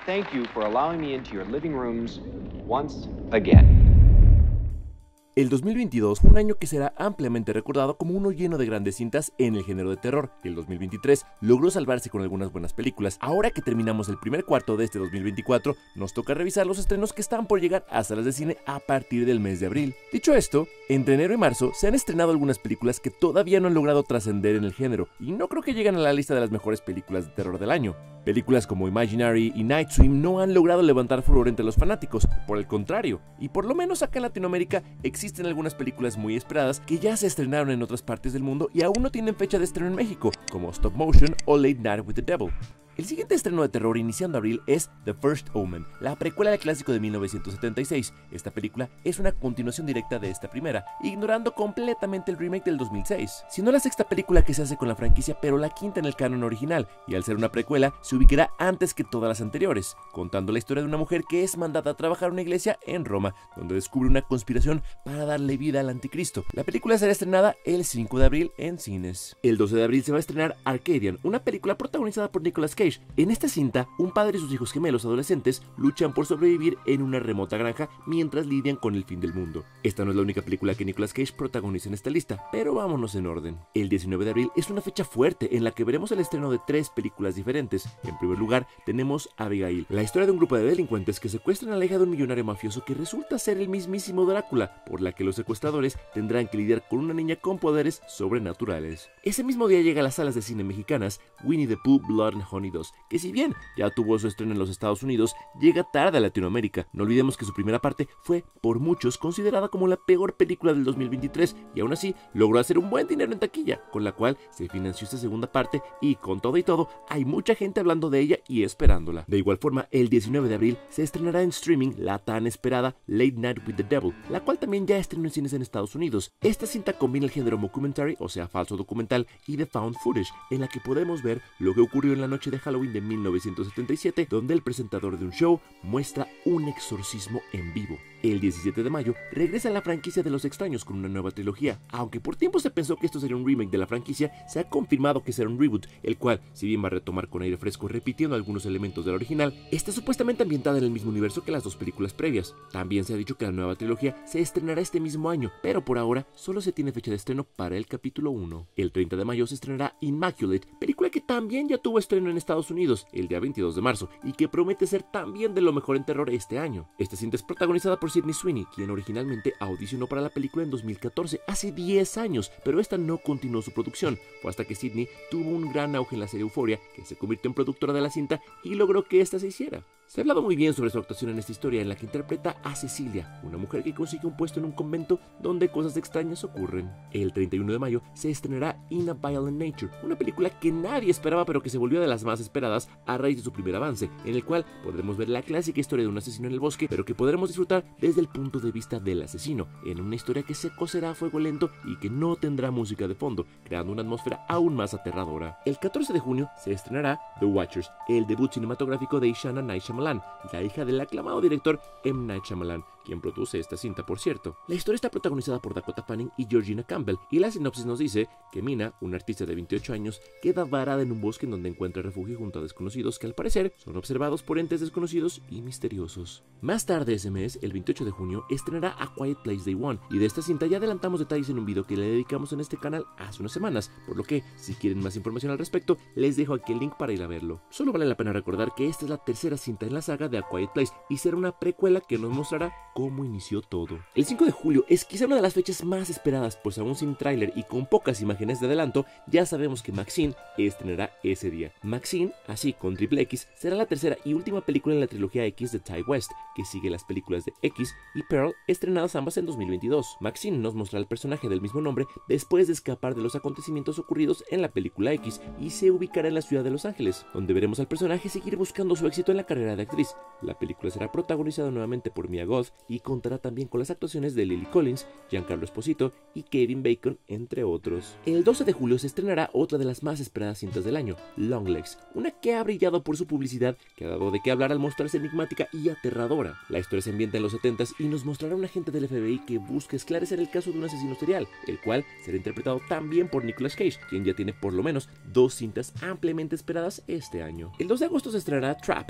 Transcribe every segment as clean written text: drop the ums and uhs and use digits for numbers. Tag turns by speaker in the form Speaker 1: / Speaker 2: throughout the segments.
Speaker 1: Thank you for allowing me into your living rooms once again.
Speaker 2: El 2022 fue un año que será ampliamente recordado como uno lleno de grandes cintas en el género de terror. El 2023 logró salvarse con algunas buenas películas. Ahora que terminamos el primer cuarto de este 2024, nos toca revisar los estrenos que están por llegar a salas de cine a partir del mes de abril. Dicho esto, entre enero y marzo se han estrenado algunas películas que todavía no han logrado trascender en el género, y no creo que lleguen a la lista de las mejores películas de terror del año. Películas como Imaginary y Night Swim no han logrado levantar furor entre los fanáticos, por el contrario, y por lo menos acá en Latinoamérica existen algunas películas muy esperadas que ya se estrenaron en otras partes del mundo y aún no tienen fecha de estreno en México, como Stop Motion o Late Night with the Devil. El siguiente estreno de terror iniciando abril es The First Omen, la precuela del clásico de 1976. Esta película es una continuación directa de esta primera, ignorando completamente el remake del 2006, siendo la sexta película que se hace con la franquicia, pero la quinta en el canon original, y al ser una precuela se ubicará antes que todas las anteriores, contando la historia de una mujer que es mandada a trabajar en una iglesia en Roma, donde descubre una conspiración para darle vida al anticristo. La película será estrenada el 5 de abril en cines. El 12 de abril se va a estrenar Arcadian, una película protagonizada por Nicolas Cage. En esta cinta, un padre y sus hijos gemelos adolescentes luchan por sobrevivir en una remota granja mientras lidian con el fin del mundo. Esta no es la única película que Nicolas Cage protagoniza en esta lista, pero vámonos en orden. El 19 de abril es una fecha fuerte en la que veremos el estreno de 3 películas diferentes. En primer lugar, tenemos Abigail, la historia de un grupo de delincuentes que secuestran a la hija de un millonario mafioso que resulta ser el mismísimo Drácula, por la que los secuestradores tendrán que lidiar con una niña con poderes sobrenaturales. Ese mismo día llega a las salas de cine mexicanas Winnie the Pooh Blood and Honey 2, que si bien ya tuvo su estreno en los Estados Unidos, llega tarde a Latinoamérica. No olvidemos que su primera parte fue, por muchos, considerada como la peor película del 2023, y aún así logró hacer un buen dinero en taquilla, con la cual se financió esta segunda parte, y con todo y todo, hay mucha gente hablando de ella y esperándola. De igual forma, el 19 de abril se estrenará en streaming la tan esperada Late Night with the Devil, la cual también ya estrenó en cines en Estados Unidos. Esta cinta combina el género mockumentary, o sea, falso documental, y de found footage, en la que podemos ver lo que ocurrió en la noche de Halloween de 1977, donde el presentador de un show muestra un exorcismo en vivo. El 17 de mayo regresa la franquicia de Los Extraños con una nueva trilogía. Aunque por tiempo se pensó que esto sería un remake de la franquicia, se ha confirmado que será un reboot, el cual, si bien va a retomar con aire fresco repitiendo algunos elementos del original, está supuestamente ambientada en el mismo universo que las dos películas previas. También se ha dicho que la nueva trilogía se estrenará este mismo año, pero por ahora solo se tiene fecha de estreno para el capítulo 1. El 30 de mayo se estrenará Immaculate, película que también ya tuvo estreno en Estados Unidos el día 22 de marzo y que promete ser también de lo mejor en terror este año. Esta cinta es protagonizada por Sydney Sweeney, quien originalmente audicionó para la película en 2014, hace 10 años, pero esta no continuó su producción. Fue hasta que Sydney tuvo un gran auge en la serie Euphoria que se convirtió en productora de la cinta y logró que esta se hiciera. Se ha hablado muy bien sobre su actuación en esta historia, en la que interpreta a Cecilia, una mujer que consigue un puesto en un convento donde cosas extrañas ocurren. El 31 de mayo se estrenará In a Violent Nature, una película que nadie esperaba pero que se volvió de las más esperadas a raíz de su primer avance, en el cual podremos ver la clásica historia de un asesino en el bosque, pero que podremos disfrutar desde el punto de vista del asesino, en una historia que se cocerá a fuego lento y que no tendrá música de fondo, creando una atmósfera aún más aterradora. El 14 de junio se estrenará The Watchers, el debut cinematográfico de Ishana Night Shyamalan, la hija del aclamado director M. Night Shyamalan, quien produce esta cinta, por cierto. La historia está protagonizada por Dakota Fanning y Georgina Campbell, y la sinopsis nos dice que Mina, una artista de 28 años, queda varada en un bosque en donde encuentra refugio junto a desconocidos que al parecer son observados por entes desconocidos y misteriosos. Más tarde ese mes, el 28 de junio, estrenará A Quiet Place Day One, y de esta cinta ya adelantamos detalles en un video que le dedicamos en este canal hace unas semanas, por lo que, si quieren más información al respecto, les dejo aquí el link para ir a verlo. Solo vale la pena recordar que esta es la tercera cinta en la saga de A Quiet Place, y será una precuela que nos mostrará cómo inició todo. El 5 de julio es quizá una de las fechas más esperadas, pues aún sin tráiler y con pocas imágenes de adelanto, ya sabemos que Maxine estrenará ese día. Maxine, así con triple X, será la tercera y última película en la trilogía X de Ty West, que sigue las películas de X y Pearl, estrenadas ambas en 2022. Maxine nos mostrará al personaje del mismo nombre después de escapar de los acontecimientos ocurridos en la película X y se ubicará en la ciudad de Los Ángeles, donde veremos al personaje seguir buscando su éxito en la carrera de actriz. La película será protagonizada nuevamente por Mia Goth y contará también con las actuaciones de Lily Collins, Giancarlo Esposito y Kevin Bacon, entre otros. El 12 de julio se estrenará otra de las más esperadas cintas del año, Longlegs, una que ha brillado por su publicidad, que ha dado de qué hablar al mostrarse enigmática y aterradora. La historia se ambienta en los 70s y nos mostrará a un agente del FBI que busca esclarecer el caso de un asesino serial, el cual será interpretado también por Nicolas Cage, quien ya tiene por lo menos 2 cintas ampliamente esperadas este año. El 2 de agosto se estrenará Trap, una película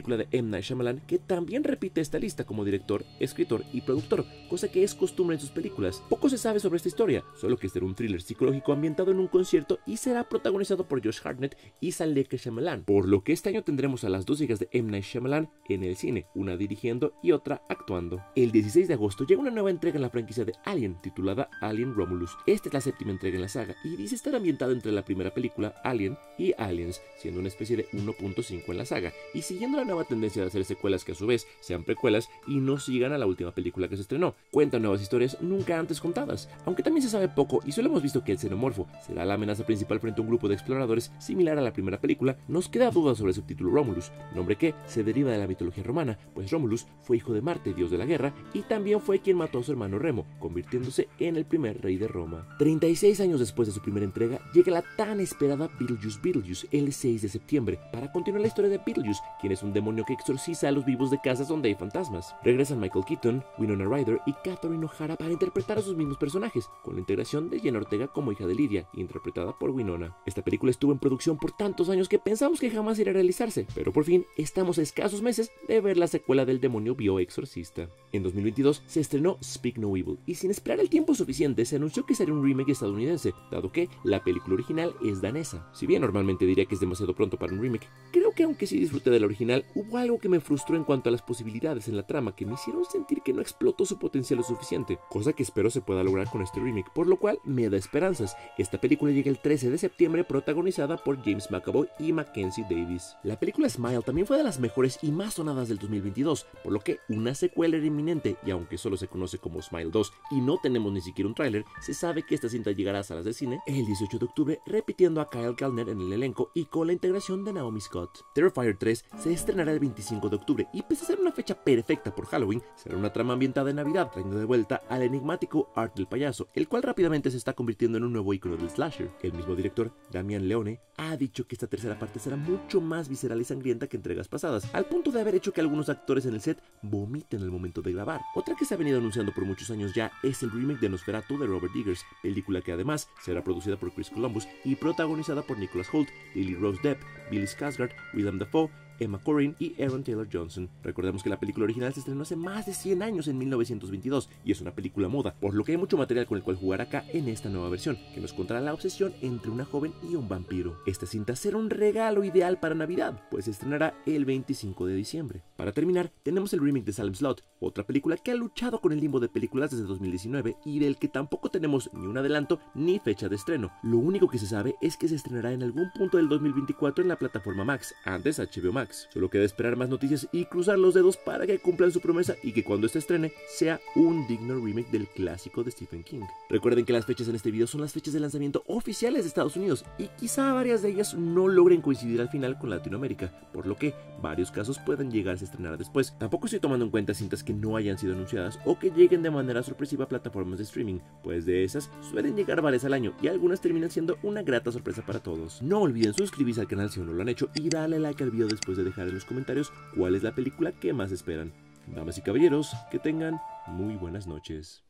Speaker 2: película de M. Night Shyamalan, que también repite esta lista como director, escritor y productor, cosa que es costumbre en sus películas. Poco se sabe sobre esta historia, solo que será un thriller psicológico ambientado en un concierto y será protagonizado por Josh Hartnett y Zaleka Shyamalan, por lo que este año tendremos a las dos hijas de M. Night Shyamalan en el cine, una dirigiendo y otra actuando. El 16 de agosto llega una nueva entrega en la franquicia de Alien, titulada Alien Romulus. Esta es la séptima entrega en la saga y dice estar ambientada entre la primera película, Alien, y Aliens, siendo una especie de 1.5 en la saga, y siguiendo la nueva tendencia de hacer secuelas que a su vez sean precuelas y no sigan a la última película que se estrenó. Cuentan nuevas historias nunca antes contadas, aunque también se sabe poco y solo hemos visto que el xenomorfo será la amenaza principal frente a un grupo de exploradores similar a la primera película. Nos queda duda sobre el subtítulo Romulus, nombre que se deriva de la mitología romana, pues Romulus fue hijo de Marte, dios de la guerra, y también fue quien mató a su hermano Remo, convirtiéndose en el primer rey de Roma. 36 años después de su primera entrega, llega la tan esperada Beetlejuice el 6 de septiembre, para continuar la historia de Beetlejuice, quien es un demonio que exorciza a los vivos de casas donde hay fantasmas. Regresan Michael Keaton, Winona Ryder y Catherine O'Hara para interpretar a sus mismos personajes, con la integración de Jenna Ortega como hija de Lydia, interpretada por Winona. Esta película estuvo en producción por tantos años que pensamos que jamás iría a realizarse, pero por fin estamos a escasos meses de ver la secuela del demonio bioexorcista. En 2022 se estrenó Speak No Evil, y sin esperar el tiempo suficiente se anunció que sería un remake estadounidense, dado que la película original es danesa. Si bien normalmente diría que es demasiado pronto para un remake, creo que aunque sí disfruté de la original, hubo algo que me frustró en cuanto a las posibilidades en la trama que me hicieron sentir que no explotó su potencial lo suficiente, cosa que espero se pueda lograr con este remake, por lo cual me da esperanzas. Esta película llega el 13 de septiembre protagonizada por James McAvoy y Mackenzie Davis. La película Smile también fue de las mejores y más sonadas del 2022, por lo que una secuela era inminente, y aunque solo se conoce como Smile 2 y no tenemos ni siquiera un tráiler, se sabe que esta cinta llegará a salas de cine el 18 de octubre, repitiendo a Kyle Gallner en el elenco y con la integración de Naomi Scott. Terrifier 3 se estrenará el 25 de octubre y pese a ser una fecha perfecta por Halloween, será una trama ambientada en Navidad, trayendo de vuelta al enigmático Art del payaso, el cual rápidamente se está convirtiendo en un nuevo icono del slasher. El mismo director, Damian Leone, ha dicho que esta tercera parte será mucho más visceral y sangrienta que entregas pasadas, al punto de haber hecho que algunos actores en el set vomiten al momento de grabar. Otra que se ha venido anunciando por muchos años ya es el remake de Nosferatu de Robert Eggers, película que además será producida por Chris Columbus y protagonizada por Nicholas Hoult, Lily Rose Depp, Billy Skarsgård, Willem Dafoe, Emma Corrin y Aaron Taylor Johnson. Recordemos que la película original se estrenó hace más de 100 años en 1922 y es una película muda, por lo que hay mucho material con el cual jugar acá en esta nueva versión, que nos contará la obsesión entre una joven y un vampiro. Esta cinta será un regalo ideal para Navidad, pues se estrenará el 25 de diciembre. Para terminar, tenemos el remake de Salem Slot, otra película que ha luchado con el limbo de películas desde 2019 y del que tampoco tenemos ni un adelanto ni fecha de estreno. Lo único que se sabe es que se estrenará en algún punto del 2024 en la plataforma Max, antes HBO Max. Solo queda esperar más noticias y cruzar los dedos para que cumplan su promesa y que cuando este estrene sea un digno remake del clásico de Stephen King. Recuerden que las fechas en este video son las fechas de lanzamiento oficiales de Estados Unidos y quizá varias de ellas no logren coincidir al final con Latinoamérica, por lo que varios casos pueden llegarse a estrenar después. Tampoco estoy tomando en cuenta cintas que no hayan sido anunciadas o que lleguen de manera sorpresiva a plataformas de streaming, pues de esas suelen llegar varias al año y algunas terminan siendo una grata sorpresa para todos. No olviden suscribirse al canal si aún no lo han hecho y darle like al video después de dejar en los comentarios cuál es la película que más esperan. Damas y caballeros, que tengan muy buenas noches.